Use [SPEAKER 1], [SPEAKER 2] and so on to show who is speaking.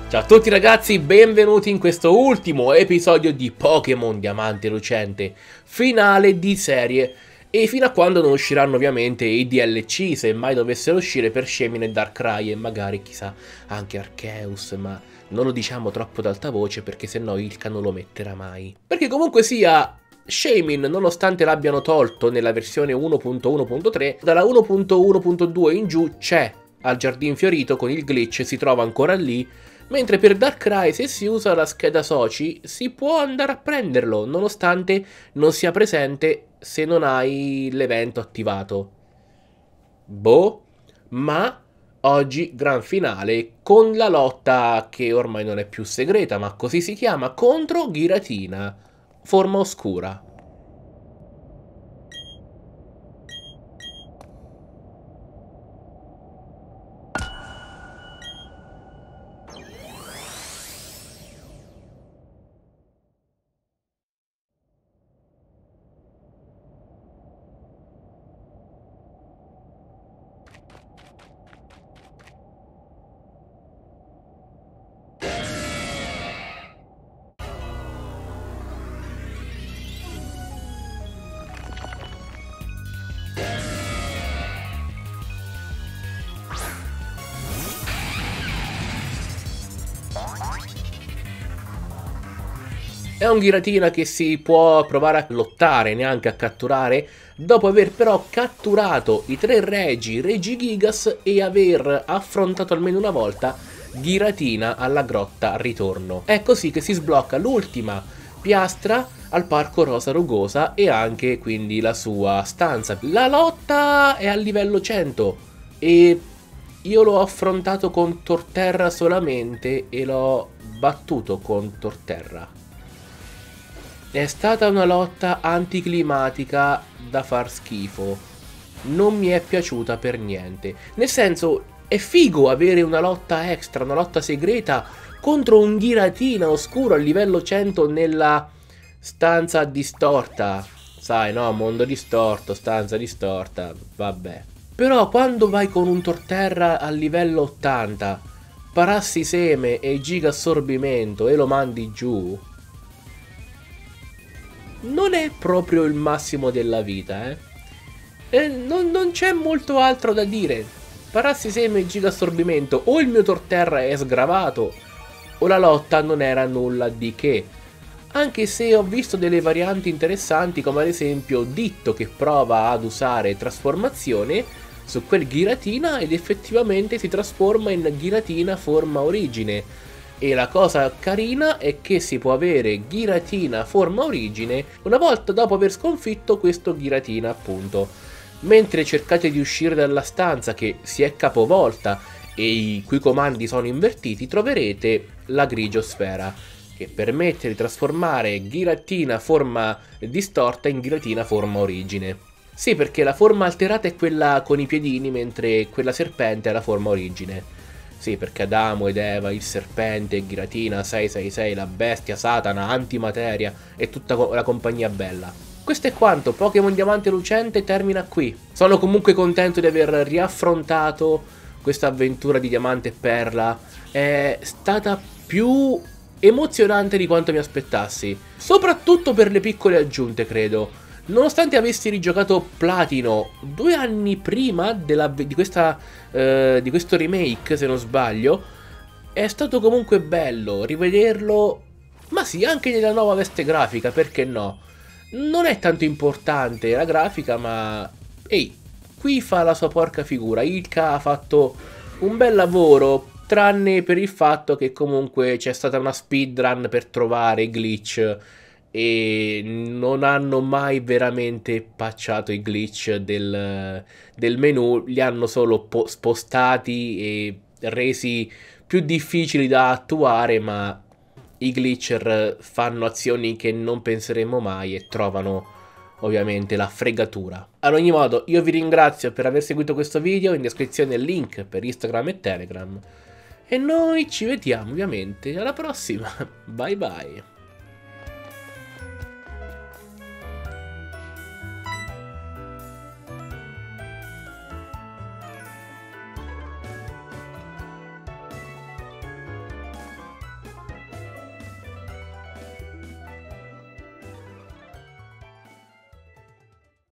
[SPEAKER 1] Ciao a tutti ragazzi, benvenuti in questo ultimo episodio di Pokémon Diamante Lucente, finale di serie, e fino a quando non usciranno ovviamente i DLC, se mai dovessero uscire per Shaymin e Darkrai e magari chissà anche Arceus, ma non lo diciamo troppo ad alta voce perché sennò Ilka non lo metterà mai. Perché comunque sia, Shaymin, nonostante l'abbiano tolto nella versione 1.1.3, dalla 1.1.2 in giù c'è al Giardin Fiorito con il glitch, si trova ancora lì. Mentre per Darkrai, se si usa la scheda Soci, si può andare a prenderlo, nonostante non sia presente se non hai l'evento attivato. Boh, ma oggi gran finale con la lotta che ormai non è più segreta, ma così si chiama, contro Giratina, forma oscura. È un Giratina che si può provare a lottare, neanche a catturare, dopo aver però catturato i tre Regi Gigas e aver affrontato almeno una volta Giratina alla grotta ritorno. È così che si sblocca l'ultima piastra al parco Rosa Rugosa e anche quindi la sua stanza. La lotta è a livello 100 e io l'ho affrontato con Torterra solamente e l'ho battuto con Torterra. È stata una lotta anticlimatica da far schifo. Non mi è piaciuta per niente. Nel senso, è figo avere una lotta extra, una lotta segreta contro un Giratina oscuro a livello 100 nella stanza distorta. Sai, no? Mondo distorto, stanza distorta, vabbè. Però quando vai con un Torterra a livello 80, Parassi Seme e Giga Assorbimento e lo mandi giù, non è proprio il massimo della vita, non c'è molto altro da dire. Parassi Seme e Giga Assorbimento, o il mio Torterra è sgravato, o la lotta non era nulla di che. Anche se ho visto delle varianti interessanti, come ad esempio Ditto che prova ad usare trasformazione su quel Giratina ed effettivamente si trasforma in Giratina forma origine. E la cosa carina è che si può avere Giratina forma origine una volta dopo aver sconfitto questo Giratina, appunto. Mentre cercate di uscire dalla stanza che si è capovolta e i cui comandi sono invertiti, troverete la Grigiosfera, che permette di trasformare Giratina forma distorta in Giratina forma origine. Sì, perché la forma alterata è quella con i piedini, mentre quella serpente è la forma origine. Sì, perché Adamo ed Eva, il serpente, Giratina, 666, la bestia, Satana, antimateria e tutta la compagnia bella. Questo è quanto, Pokémon Diamante Lucente termina qui. Sono comunque contento di aver riaffrontato questa avventura di Diamante e Perla. È stata più emozionante di quanto mi aspettassi, soprattutto per le piccole aggiunte, credo. Nonostante avessi rigiocato Platino 2 anni prima di questo remake, se non sbaglio, è stato comunque bello rivederlo, ma sì, anche nella nuova veste grafica, perché no? Non è tanto importante la grafica, ma ehi, qui fa la sua porca figura. Ilka ha fatto un bel lavoro, tranne per il fatto che comunque c'è stata una speedrun per trovare i glitch e non hanno mai veramente patchato i glitch del menu, li hanno solo spostati e resi più difficili da attuare, ma i glitcher fanno azioni che non penseremmo mai e trovano ovviamente la fregatura. Ad ogni modo, io vi ringrazio per aver seguito questo video, in descrizione il link per Instagram e Telegram, e noi ci vediamo ovviamente alla prossima. Bye bye.